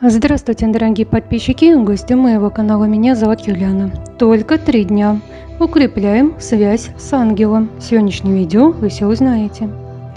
Здравствуйте, дорогие подписчики и гости моего канала. Меня зовут Юлиана. Только 3 дня. Укрепляем связь с ангелом. Сегодняшнее видео вы все узнаете.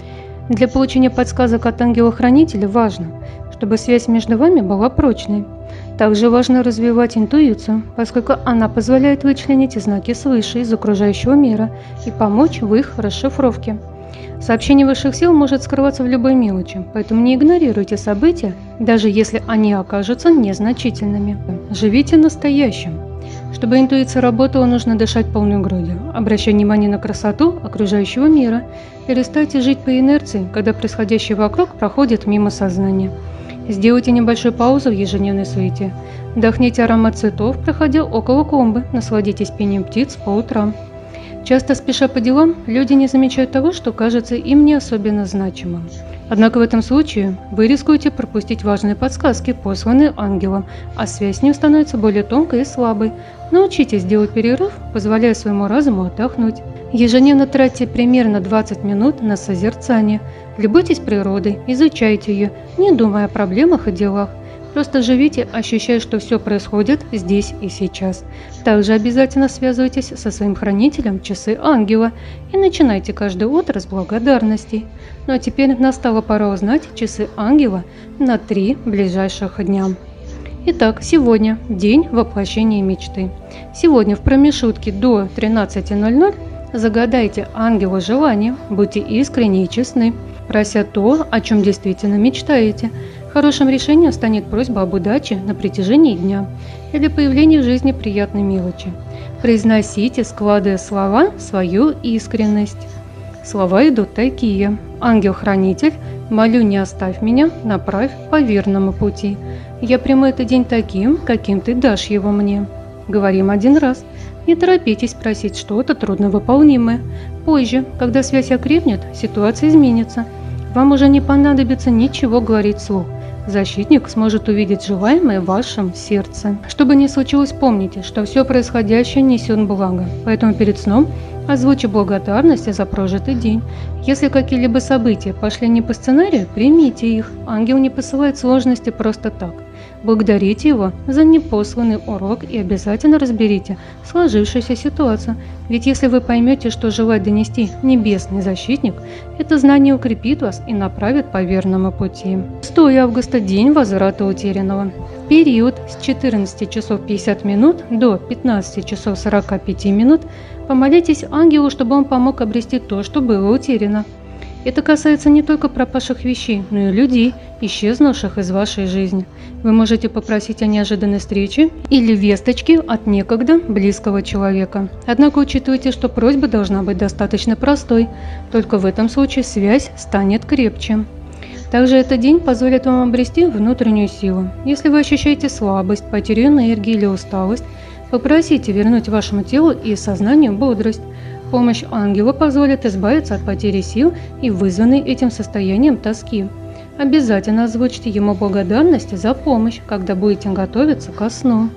Для получения подсказок от ангела-хранителя важно, чтобы связь между вами была прочной. Также важно развивать интуицию, поскольку она позволяет вычленить знаки свыше из окружающего мира и помочь в их расшифровке. Сообщение высших сил может скрываться в любой мелочи, поэтому не игнорируйте события, даже если они окажутся незначительными. Живите настоящим. Чтобы интуиция работала, нужно дышать полной грудью, обращать внимание на красоту окружающего мира, перестайте жить по инерции, когда происходящее вокруг проходит мимо сознания. Сделайте небольшую паузу в ежедневной суете. Вдохните аромат цветов, проходя около клумбы, насладитесь пением птиц по утрам. Часто спеша по делам, люди не замечают того, что кажется им не особенно значимым. Однако в этом случае вы рискуете пропустить важные подсказки, посланные ангелом, а связь с ним становится более тонкой и слабой. Научитесь делать перерыв, позволяя своему разуму отдохнуть. Ежедневно тратьте примерно 20 минут на созерцание. Любуйтесь природой, изучайте ее, не думая о проблемах и делах. Просто живите, ощущая, что все происходит здесь и сейчас. Также обязательно связывайтесь со своим хранителем часы ангела и начинайте каждое утро с благодарностей. Ну а теперь настала пора узнать часы ангела на 3 ближайших дня. Итак, сегодня день воплощения мечты. Сегодня в промежутке до 13:00 загадайте ангелу желание, будьте искренни и честны, прося то, о чем действительно мечтаете. Хорошим решением станет просьба об удаче на протяжении дня или появлении в жизни приятной мелочи. Произносите, складывая слова, свою искренность. Слова идут такие: «Ангел-хранитель, молю, не оставь меня, направь по верному пути. Я приму этот день таким, каким ты дашь его мне». Говорим один раз. Не торопитесь просить что-то трудновыполнимое. Позже, когда связь окрепнет, ситуация изменится. Вам уже не понадобится ничего говорить вслух. Защитник сможет увидеть желаемое в вашем сердце. Что бы ни случилось, помните, что все происходящее несет благо. Поэтому перед сном озвучьте благодарность за прожитый день. Если какие-либо события пошли не по сценарию, примите их. Ангел не посылает сложности просто так. Благодарите его за непосланный урок и обязательно разберите сложившуюся ситуацию. Ведь если вы поймете, что желает донести небесный защитник, это знание укрепит вас и направит по верному пути. 6 августа – день возврата утерянного. В период с 14 часов 50 минут до 15 часов 45 минут помолитесь ангелу, чтобы он помог обрести то, что было утеряно. Это касается не только пропавших вещей, но и людей, исчезнувших из вашей жизни. Вы можете попросить о неожиданной встрече или весточке от некогда близкого человека. Однако учитывайте, что просьба должна быть достаточно простой, только в этом случае связь станет крепче. Также этот день позволит вам обрести внутреннюю силу. Если вы ощущаете слабость, потерю энергии или усталость, попросите вернуть вашему телу и сознанию бодрость. Помощь ангела позволит избавиться от потери сил и вызванной этим состоянием тоски. Обязательно озвучьте ему благодарность за помощь, когда будете готовиться ко сну.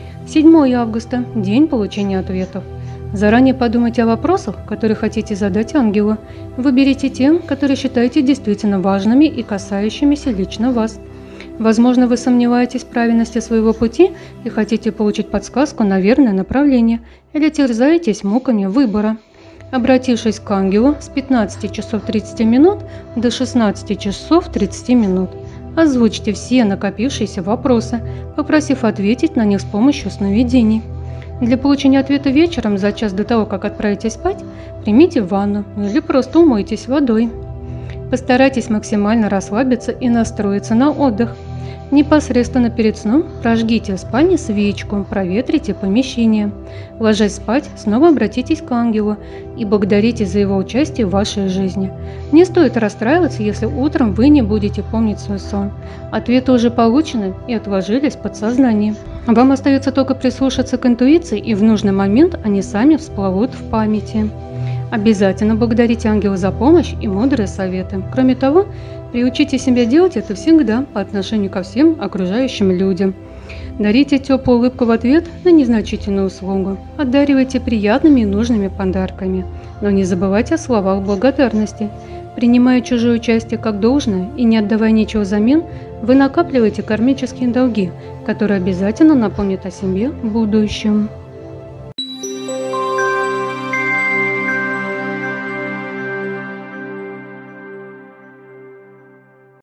7 августа – день получения ответов. Заранее подумайте о вопросах, которые хотите задать ангелу. Выберите те, которые считаете действительно важными и касающимися лично вас. Возможно, вы сомневаетесь в правильности своего пути и хотите получить подсказку на верное направление, или терзаетесь муками выбора. Обратившись к ангелу с 15 часов 30 минут до 16 часов 30 минут, озвучьте все накопившиеся вопросы, попросив ответить на них с помощью сновидений. Для получения ответа вечером, за час до того, как отправитесь спать, примите ванну или просто умойтесь водой. Постарайтесь максимально расслабиться и настроиться на отдых. Непосредственно перед сном прожгите в спальне свечку, проветрите помещение. Ложась спать, снова обратитесь к ангелу и благодарите за его участие в вашей жизни. Не стоит расстраиваться, если утром вы не будете помнить свой сон. Ответы уже получены и отложились в подсознании. Вам остается только прислушаться к интуиции, и в нужный момент они сами всплывут в памяти. Обязательно благодарите ангела за помощь и мудрые советы. Кроме того, приучите себя делать это всегда по отношению ко всем окружающим людям. Дарите теплую улыбку в ответ на незначительную услугу. Одаривайте приятными и нужными подарками. Но не забывайте о словах благодарности. Принимая чужое участие как должное и не отдавая ничего взамен, вы накапливаете кармические долги, которые обязательно напомнят о себе в будущем.